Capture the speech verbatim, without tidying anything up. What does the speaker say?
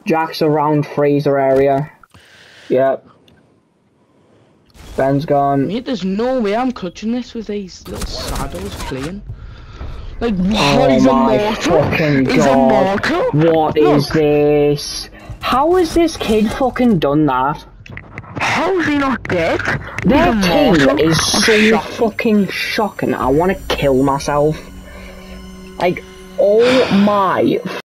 Jack's around freezer area. Yep. Ben's gone. Mate, there's no way I'm clutching this with these little saddles playing. Like, what Oh is my a mortal? fucking Is god. a mortal? What Look. is this? How has this kid fucking done that? How is he not dead? Their He's a team mortal? is I'm so shocked. fucking shocking. I want to kill myself. Like, oh my